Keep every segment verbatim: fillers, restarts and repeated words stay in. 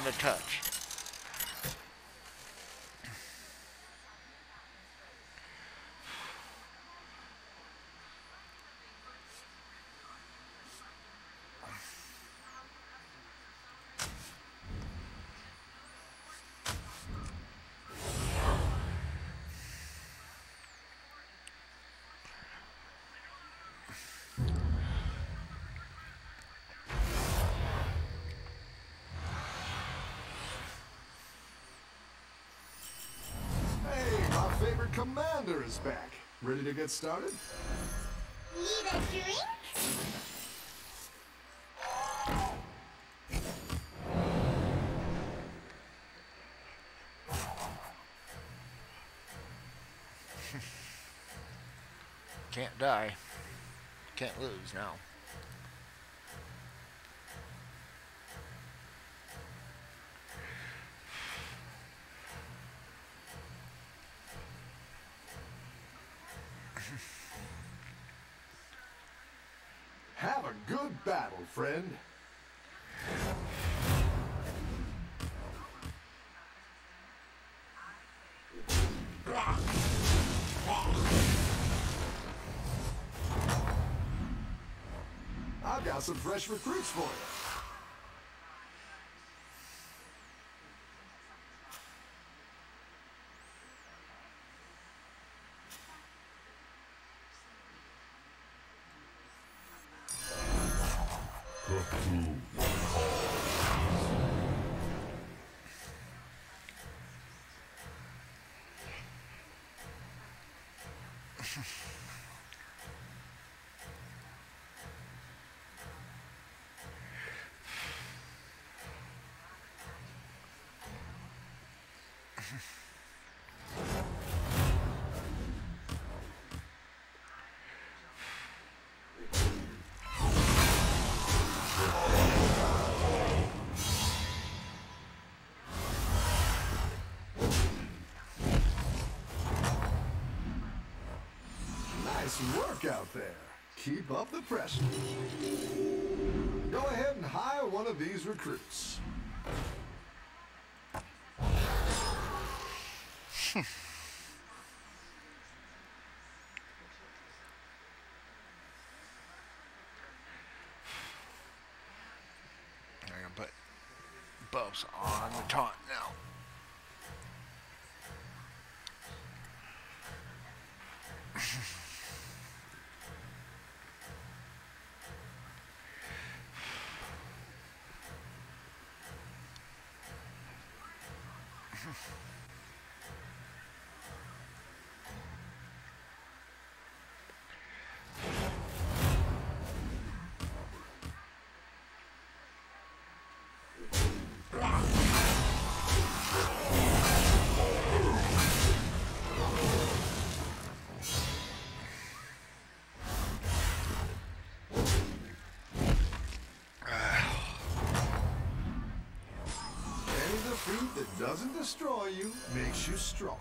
even to touch. Commander is back. Ready to get started? Need a drink? Can't die. Can't lose now. Have a good battle, friend. I've got some fresh recruits for you. Nice work out there. Keep up the pressure. Go ahead and hire one of these recruits. I'm gonna put buffs on the taunt now. That doesn't destroy you makes you strong.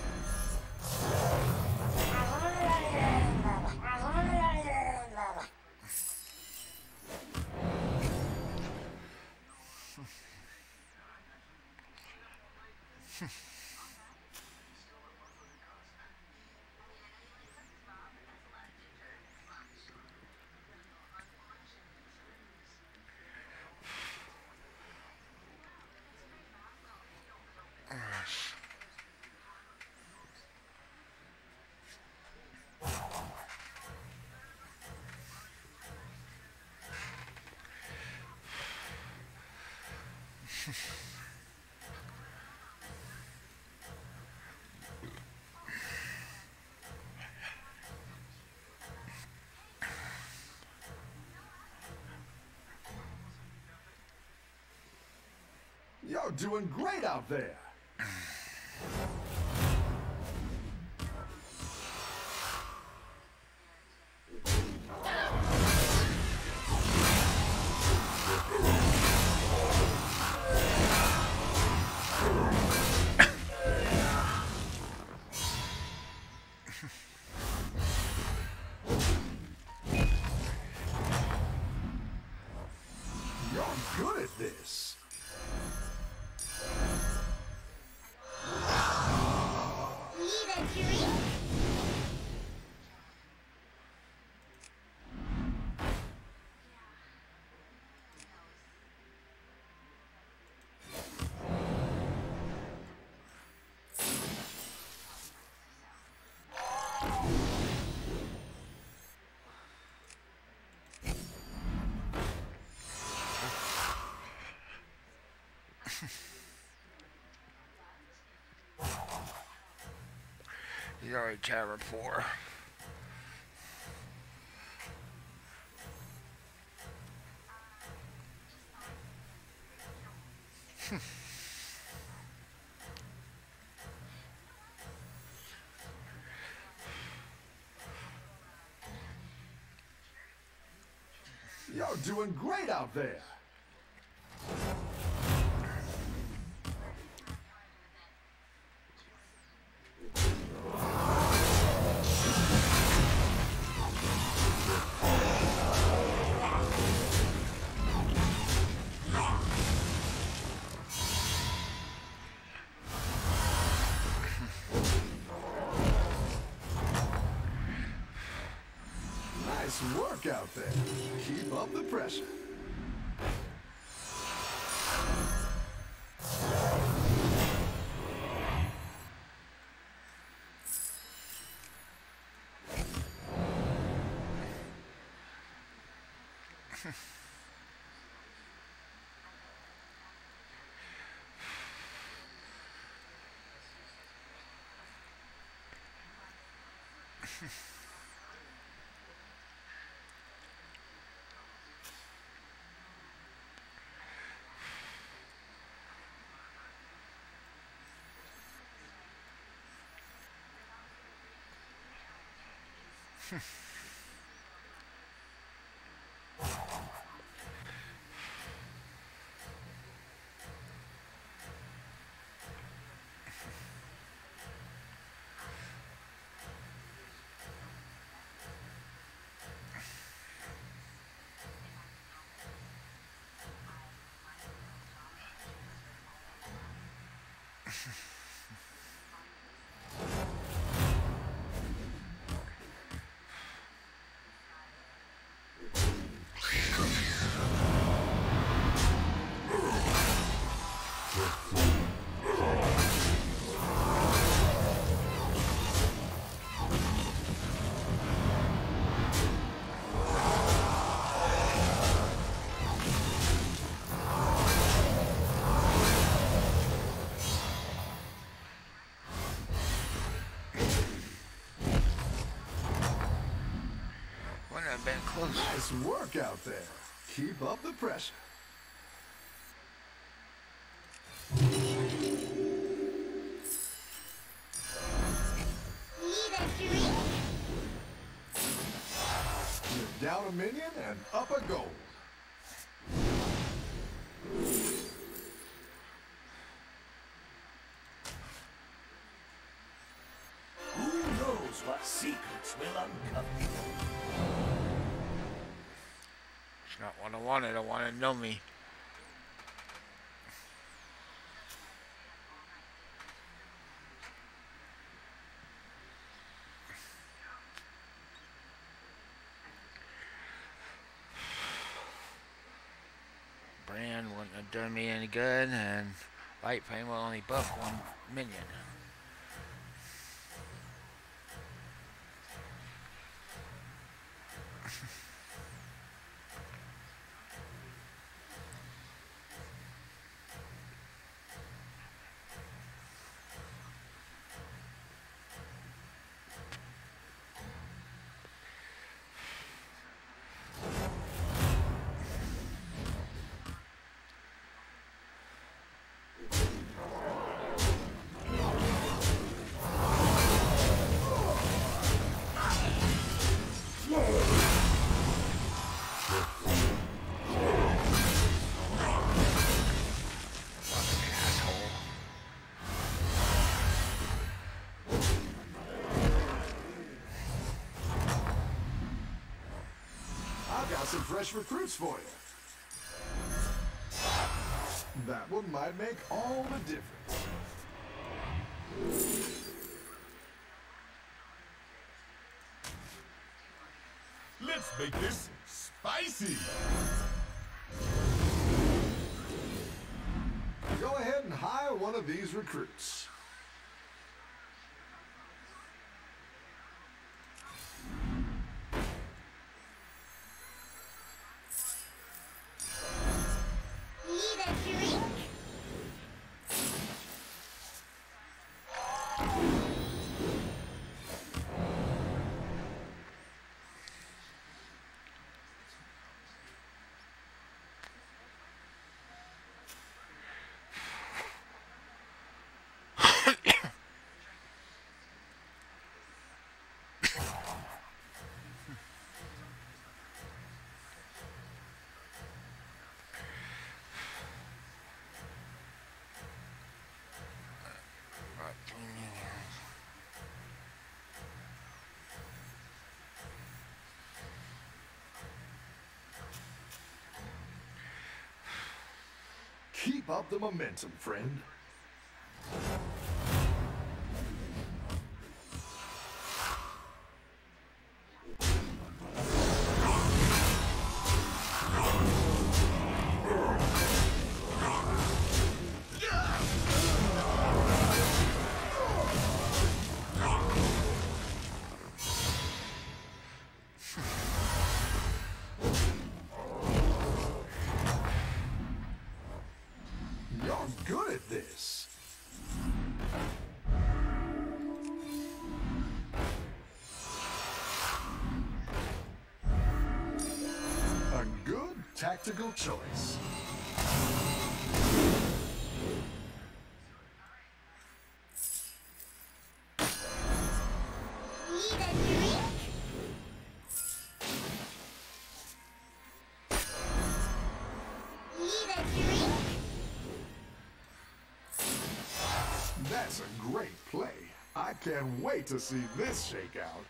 You're doing great out there. You're good at this. He's already covered four. You're doing great out there. Nice work out there. Keep up the pressure. Been close. Nice work out there. Keep up the pressure. Need a drink? You're down a minion and up a gold. Who knows what secrets will uncover? It's not what I wanted. I wanted to know me. Brand wouldn't have done me any good, and Light Flame will only buff one minion. Some fresh recruits for you. That one might make all the difference. Let's make this spicy! Go ahead and hire one of these recruits. Keep up the momentum, friend. You're good at this. A good tactical choice. Need a drink? Need a drink? That's a great play. I can't wait to see this shake out.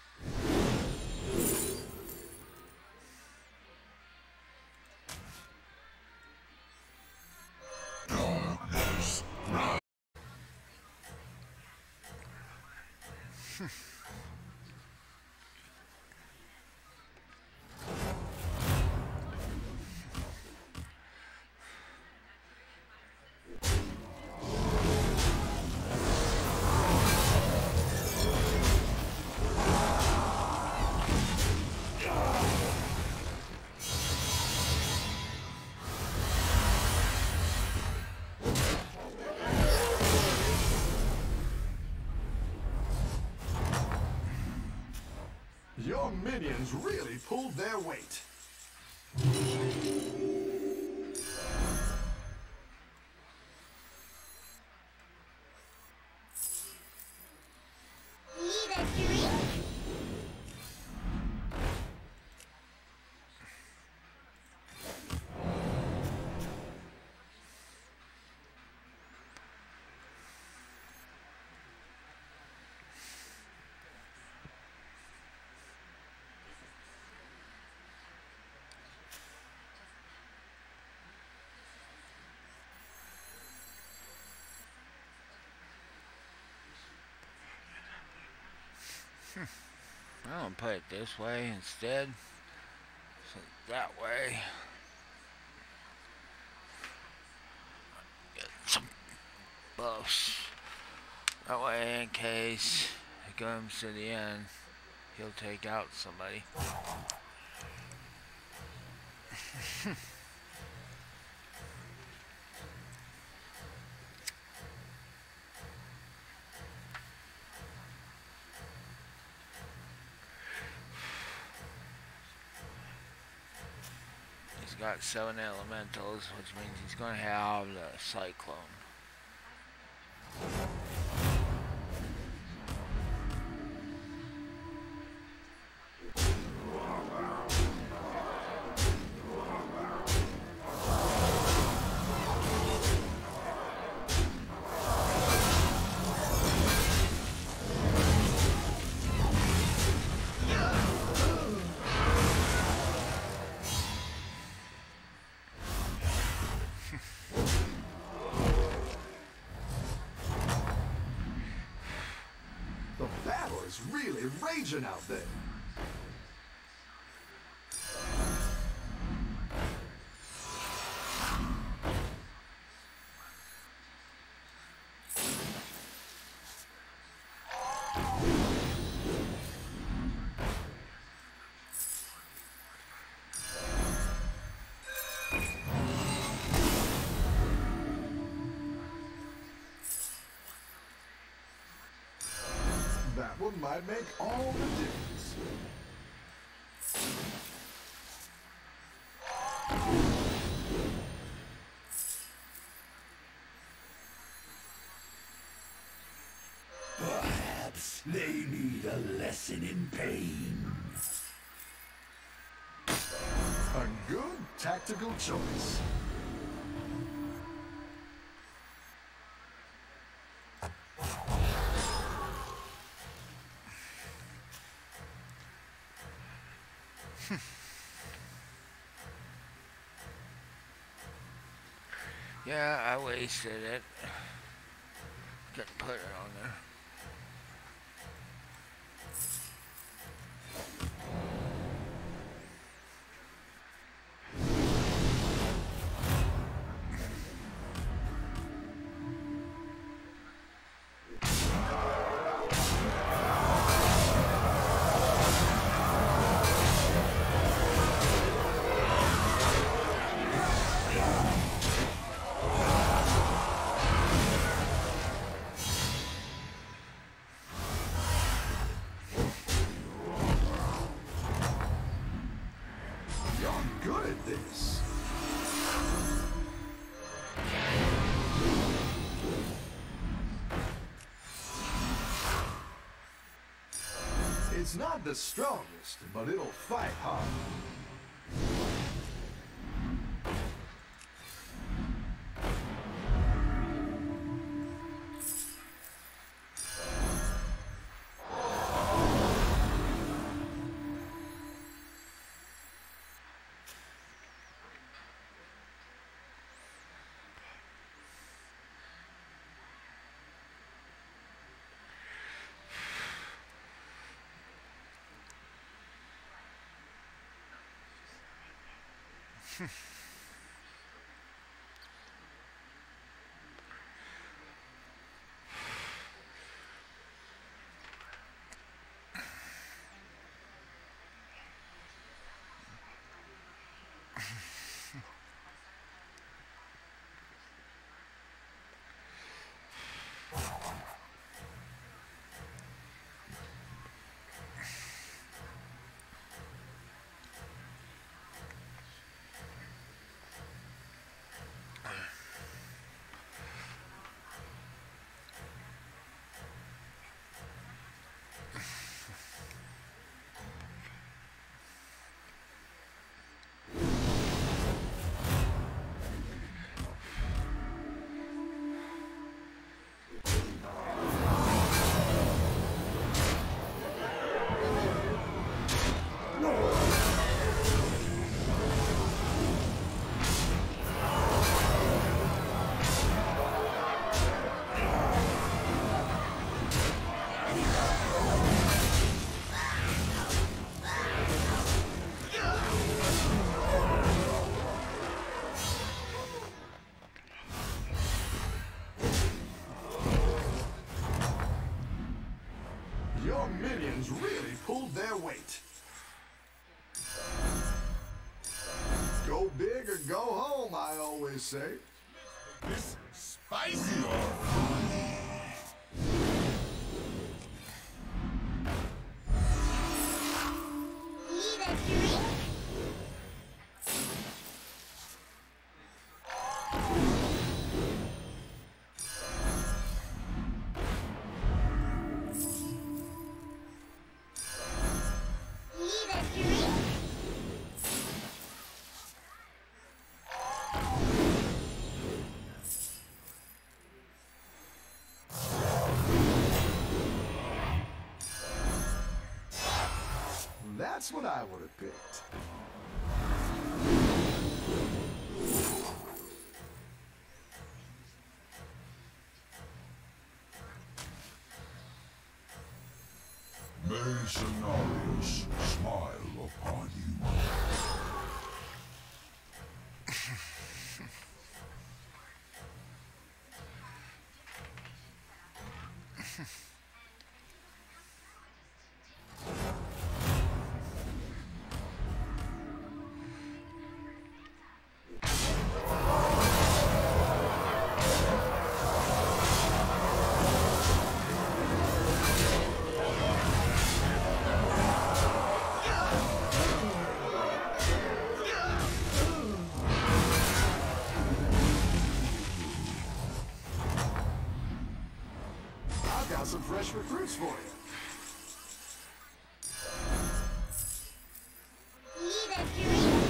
Your minions really pulled their weight. Need a drink? I'm gonna put it this way instead. So that way. Get some buffs. That way, in case it comes to the end, he'll take out somebody. He's got seven elementals, which means he's gonna have the cyclone. The battle is really raging out there. That one might make all the difference. Perhaps they need a lesson in pain. A good tactical choice. Yeah, I wasted it. Couldn't put it on there. It's not the strongest, but it'll fight hard. Your minions really pulled their weight. Go big or go home, I always say. This spicy. Need a drink? Need a drink? That's what I would have picked. May Cenarius smile upon you. I've got some fresh recruits for you. Need a drink?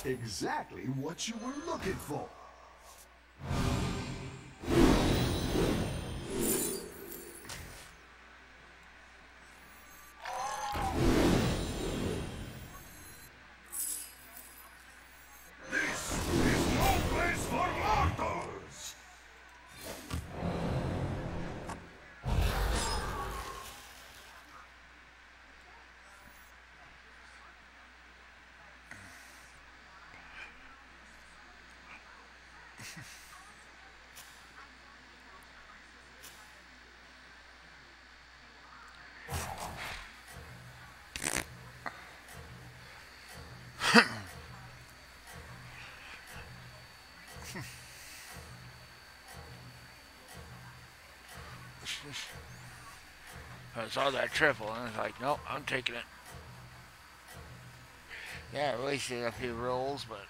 Exactly what you were looking for. This is no place for mortals! I saw that triple and I was like, nope, I'm taking it. Yeah, I wasted a few rolls, but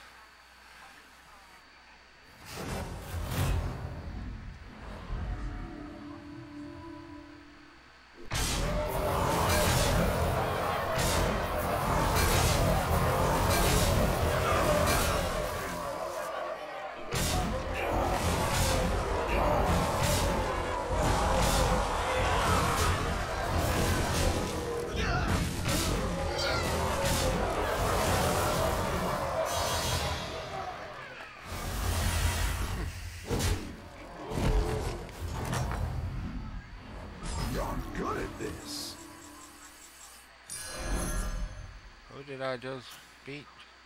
You're good at this. who did I just beat?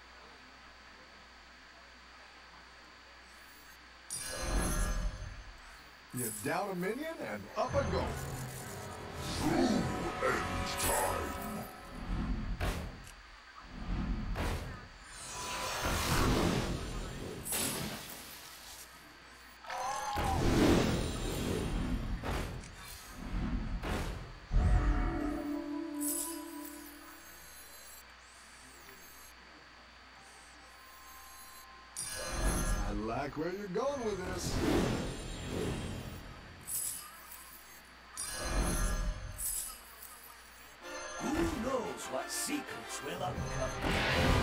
You down a minion and up a go. End time! I like where you're going with this. Who knows what secrets will uncover?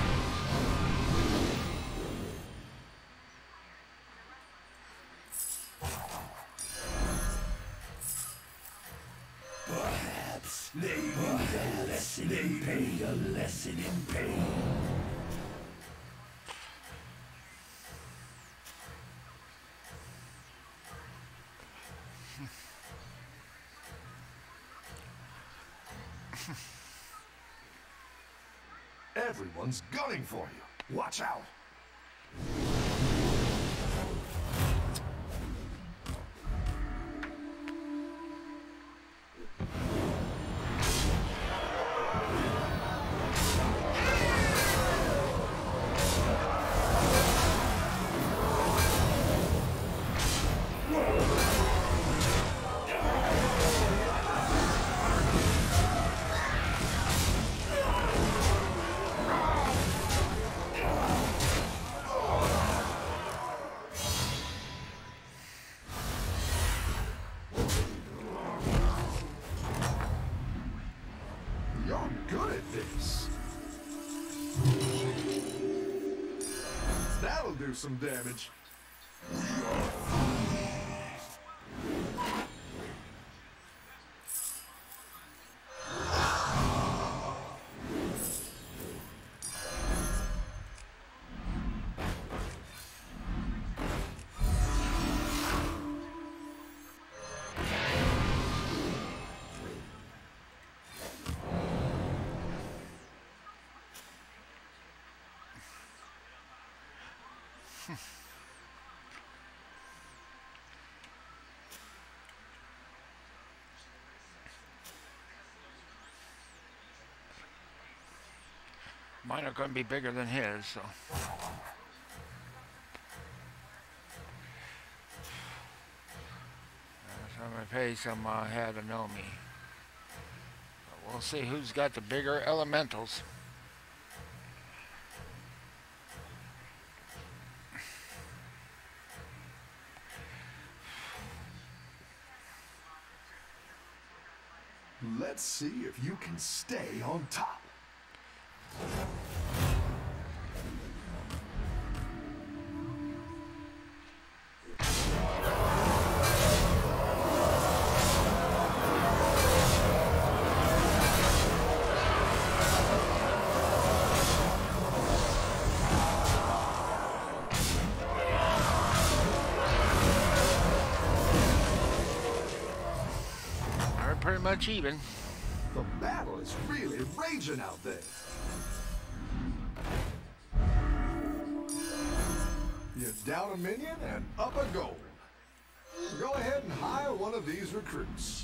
Perhaps they need a lesson in pain. A lesson in pain. Everyone's gunning for you. Watch out. You're good at this. That'll do some damage. Mine are going to be bigger than his, so. So I'm going to pay some uh, head to know me. But we'll see who's got the bigger elementals. Let's see if you can stay on top. pretty much even. The battle is really raging out there. You're down a minion and up a gold. Go ahead and hire one of these recruits.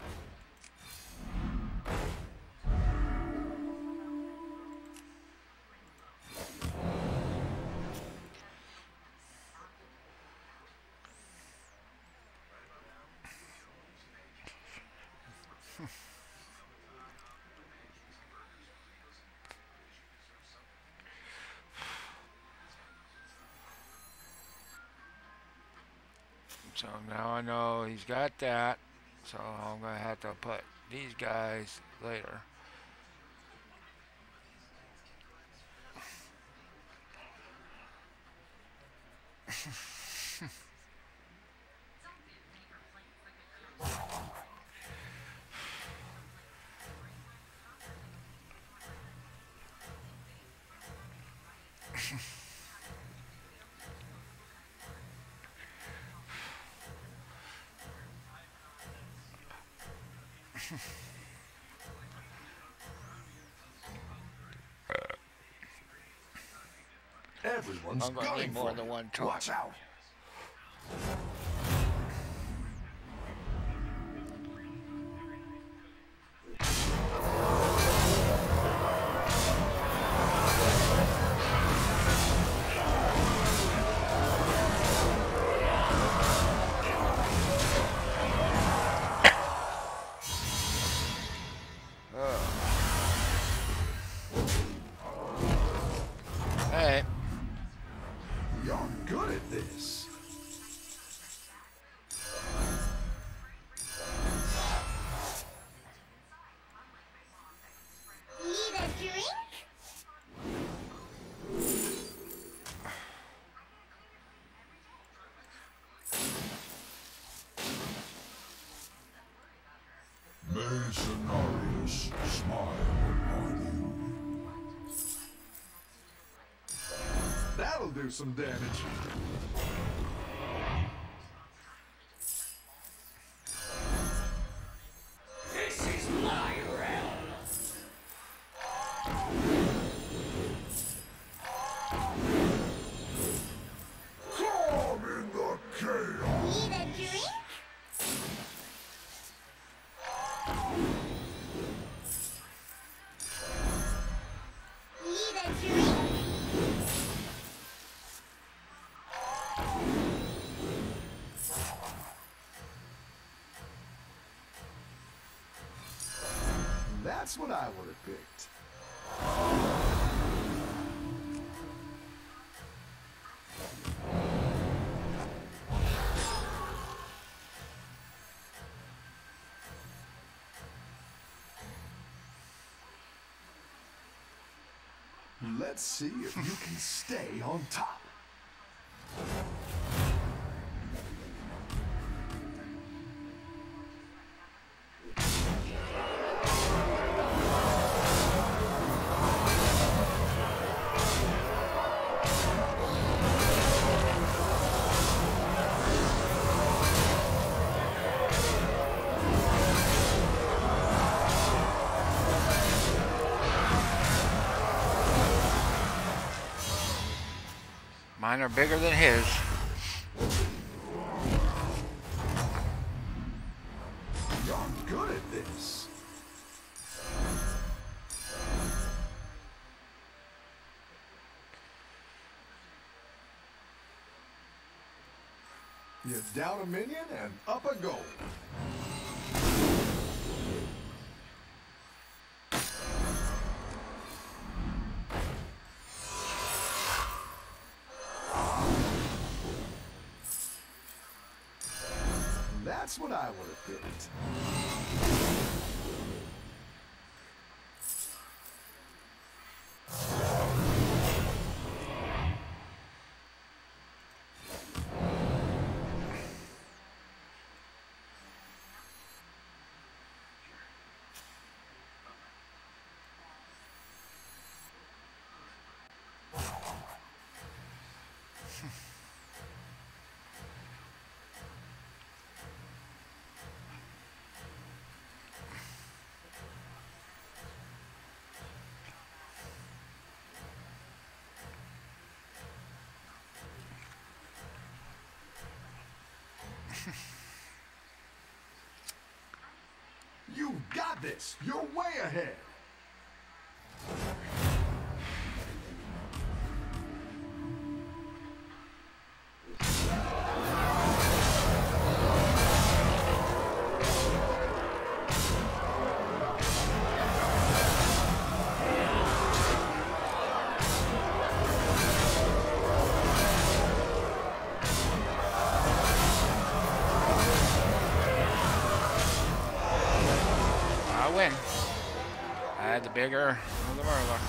So now I know he's got that. So I'm going to have to put these guys later. Everyone's I'm gonna gunning need more for than it. one tool. Watch out. Hey, You're good at this. Need a drink? Mercenarius, smile upon you. That'll do some damage. This is my realm. Come in the chaos. Need a drink? Need a drink? That's what I would have picked. Let's see if you can stay on top. mine are bigger than his. You're good at this. You're down a minion and up a goal. That's what I would have picked. You've got this. You're way ahead. I win. I had the bigger of the Merla.